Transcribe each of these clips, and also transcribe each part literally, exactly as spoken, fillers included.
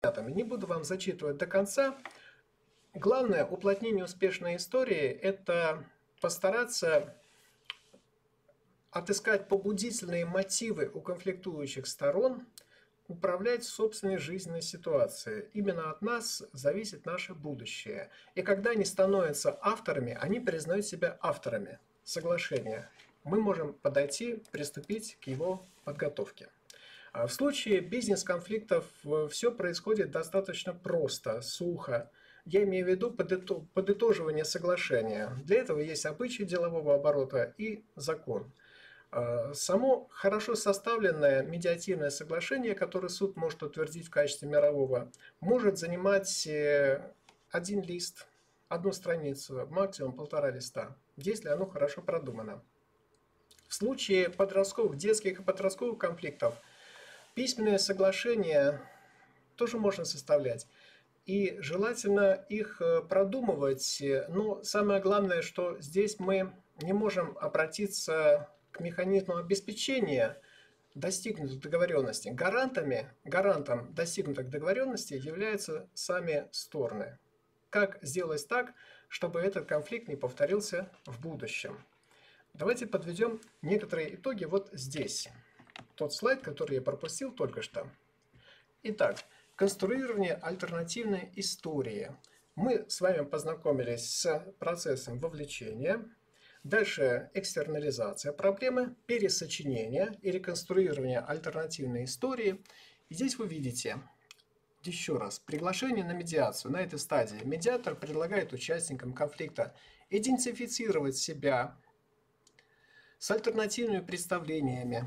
цитатами. Не буду вам зачитывать до конца. Главное уплотнение успешной истории – это постараться отыскать побудительные мотивы у конфликтующих сторон, управлять собственной жизненной ситуацией. Именно от нас зависит наше будущее. И когда они становятся авторами, они признают себя авторами соглашения. Мы можем подойти, приступить к его подготовке. В случае бизнес-конфликтов все происходит достаточно просто, сухо. Я имею в виду подытоживание соглашения. Для этого есть обычаи делового оборота и закон. Само хорошо составленное медиативное соглашение, которое суд может утвердить в качестве мирового, может занимать один лист, одну страницу, максимум полтора листа, если оно хорошо продумано. В случае подростковых, детских и подростковых конфликтов письменные соглашения тоже можно составлять. И желательно их продумывать, но самое главное, что здесь мы не можем обратиться к механизму обеспечения достигнутых договоренностей. Гарантами, гарантом достигнутых договоренностей являются сами стороны. Как сделать так, чтобы этот конфликт не повторился в будущем? Давайте подведем некоторые итоги вот здесь. Тот слайд, который я пропустил только что. Итак, конструирование альтернативной истории. Мы с вами познакомились с процессом вовлечения. Дальше экстернализация проблемы, пересочинение и реконструирование альтернативной истории. И здесь вы видите, еще раз, приглашение на медиацию. На этой стадии медиатор предлагает участникам конфликта идентифицировать себя с альтернативными представлениями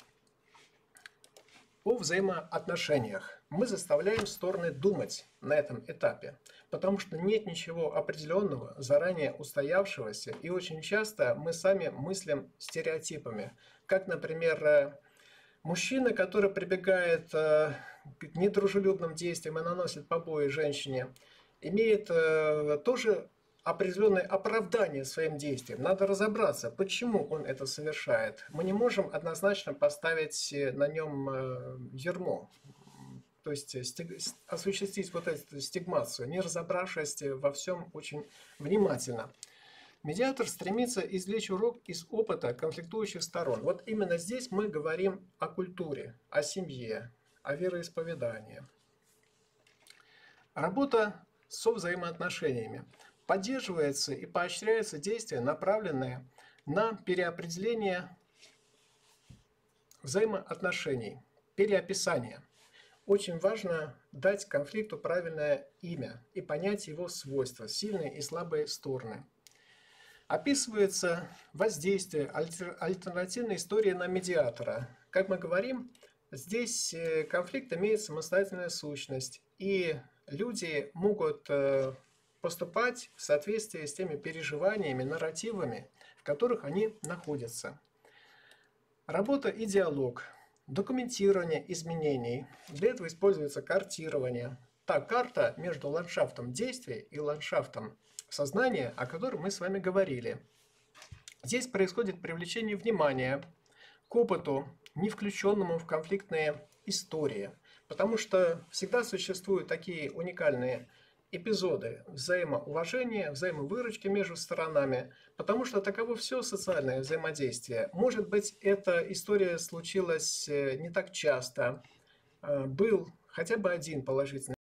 о взаимоотношениях. Мы заставляем стороны думать на этом этапе, потому что нет ничего определенного, заранее устоявшегося, и очень часто мы сами мыслим стереотипами. Как, например, мужчина, который прибегает к недружелюбным действиям и наносит побои женщине, имеет тоже определенное оправдание своим действиям. Надо разобраться, почему он это совершает. Мы не можем однозначно поставить на нем ярмо, то есть осуществить вот эту стигмацию, не разобравшись во всем очень внимательно. Медиатор стремится извлечь урок из опыта конфликтующих сторон. Вот именно здесь мы говорим о культуре, о семье, о вероисповедании. Работа со взаимоотношениями. Поддерживается и поощряется действие, направленное на переопределение взаимоотношений, переописание. Очень важно дать конфликту правильное имя и понять его свойства, сильные и слабые стороны. Описывается воздействие альтернативной истории на медиатора. Как мы говорим, здесь конфликт имеет самостоятельную сущность, и люди могут поступать в соответствии с теми переживаниями, нарративами, в которых они находятся. Работа и диалог. Документирование изменений. Для этого используется картирование. Та карта между ландшафтом действий и ландшафтом сознания, о котором мы с вами говорили. Здесь происходит привлечение внимания к опыту, не включенному в конфликтные истории, потому что всегда существуют такие уникальные эпизоды взаимоуважения, взаимовыручки между сторонами, потому что таково все социальное взаимодействие. Может быть, эта история случилась не так часто, был хотя бы один положительный